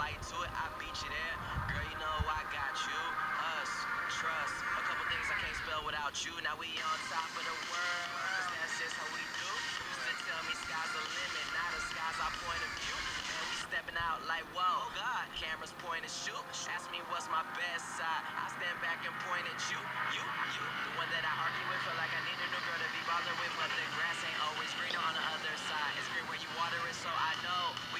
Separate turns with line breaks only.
flight to it, I beat you there. Girl, you know I got you. Us, trust. A couple things I can't spell without you. Now we on top of the world, cause that's just how we do. Used to tell me sky's the limit, now the sky's our point of view. Man, we stepping out like whoa. Oh God, cameras point and shoot. Ask me what's my best side. I stand back and point at you. You. The one that I argue with, feel like I need a new girl to be bothered with, but the grass ain't always greener on the other side. It's green where you water it, so I know